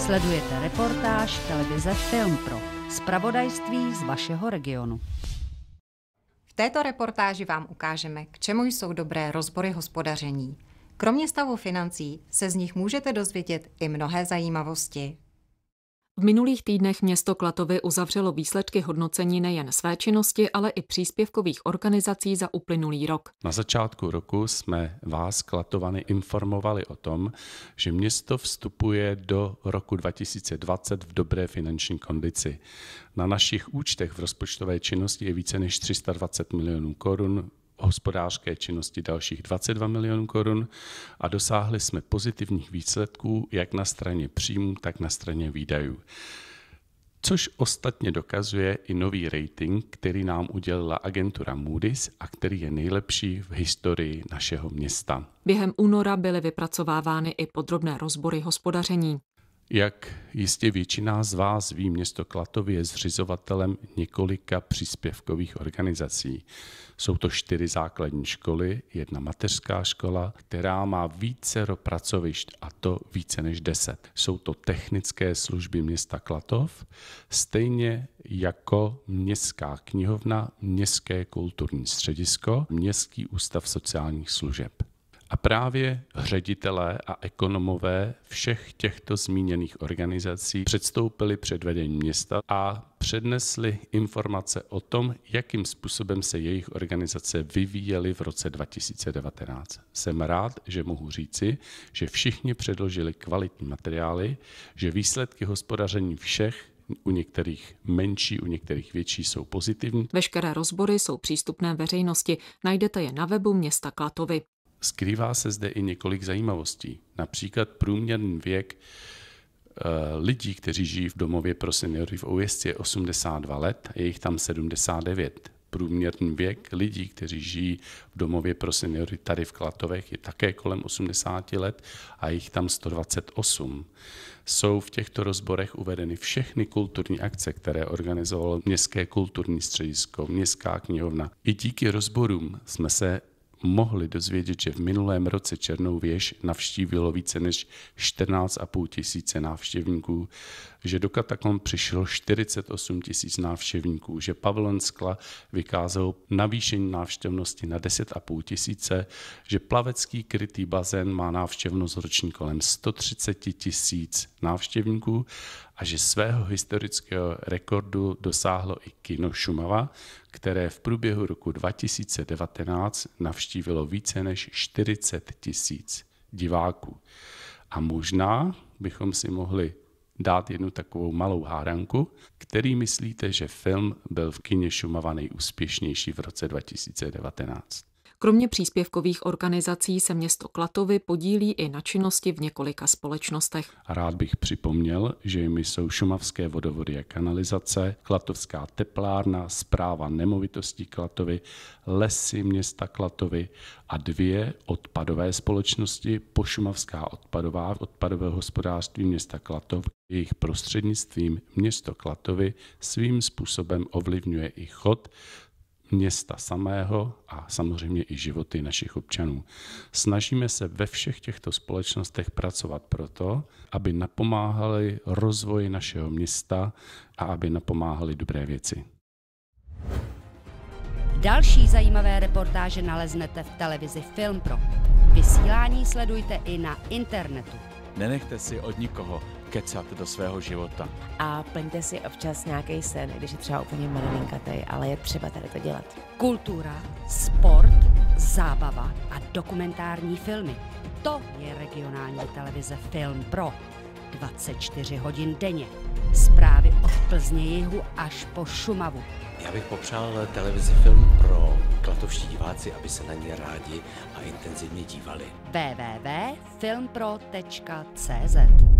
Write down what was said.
Sledujete reportáž televize Film Pro, zpravodajství z vašeho regionu. V této reportáži vám ukážeme, k čemu jsou dobré rozbory hospodaření. Kromě stavu financí se z nich můžete dozvědět i mnohé zajímavosti. V minulých týdnech město Klatovy uzavřelo výsledky hodnocení nejen své činnosti, ale i příspěvkových organizací za uplynulý rok. Na začátku roku jsme vás, Klatovany, informovali o tom, že město vstupuje do roku 2020 v dobré finanční kondici. Na našich účtech v rozpočtové činnosti je více než 320 milionů korun, hospodářské činnosti dalších 22 milionů korun a dosáhli jsme pozitivních výsledků jak na straně příjmů, tak na straně výdajů. Což ostatně dokazuje i nový rating, který nám udělila agentura Moody's a který je nejlepší v historii našeho města. Během února byly vypracovávány i podrobné rozbory hospodaření. Jak jistě většina z vás ví, město Klatovy je zřizovatelem několika příspěvkových organizací. Jsou to 4 základní školy, 1 mateřská škola, která má vícero pracovišť, a to více než 10. Jsou to technické služby města Klatov, stejně jako Městská knihovna, Městské kulturní středisko, Městský ústav sociálních služeb. A právě ředitelé a ekonomové všech těchto zmíněných organizací předstoupili před vedení města a přednesli informace o tom, jakým způsobem se jejich organizace vyvíjely v roce 2019. Jsem rád, že mohu říci, že všichni předložili kvalitní materiály, že výsledky hospodaření všech, u některých menší, u některých větší, jsou pozitivní. Veškeré rozbory jsou přístupné veřejnosti, najdete je na webu města Klatovy. Skrývá se zde i několik zajímavostí. Například průměrný věk lidí, kteří žijí v domově pro seniory v Oujezdci, je 82 let a je jich tam 79. Průměrný věk lidí, kteří žijí v domově pro seniory tady v Klatovech, je také kolem 80 let a je jich tam 128. Jsou v těchto rozborech uvedeny všechny kulturní akce, které organizovalo Městské kulturní středisko, Městská knihovna. I díky rozborům jsme se mohli dozvědět, že v minulém roce Černou věž navštívilo více než 14,5 tisíce návštěvníků, že do katakomb přišlo 48 tisíc návštěvníků, že pavilon Skla vykázal navýšení návštěvnosti na 10,5 tisíce, že plavecký krytý bazén má návštěvnost roční kolem 130 tisíc návštěvníků a že svého historického rekordu dosáhlo i kino Šumava, které v průběhu roku 2019 navštívilo více než 40 tisíc diváků. A možná bychom si mohli dát jednu takovou malou hádanku, který myslíte, že film byl v kině Šumava nejúspěšnější v roce 2019. Kromě příspěvkových organizací se město Klatovy podílí i na činnosti v několika společnostech. Rád bych připomněl, že jimi jsou Šumavské vodovody a kanalizace, Klatovská teplárna, Správa nemovitostí Klatovy, Lesy města Klatovy a 2 odpadové společnosti, Pošumavská odpadová, odpadové hospodářství města Klatov. Jejich prostřednictvím město Klatovy svým způsobem ovlivňuje i chod města samého a samozřejmě i životy našich občanů. Snažíme se ve všech těchto společnostech pracovat proto, aby napomáhali rozvoji našeho města a aby napomáhali dobré věci. Další zajímavé reportáže naleznete v televizi Film Pro. Vysílání sledujte i na internetu. Nenechte si od nikoho kecat do svého života. A plňte si občas nějaký sen, když je třeba úplně malinkatej, ale je třeba tady to dělat. Kultura, sport, zábava a dokumentární filmy. To je regionální televize Film Pro. 24 hodin denně. Zprávy od Plzně jihu až po Šumavu. Já bych popřál televizi Film Pro klatovští diváci, aby se na ně rádi a intenzivně dívali. www.filmpro.cz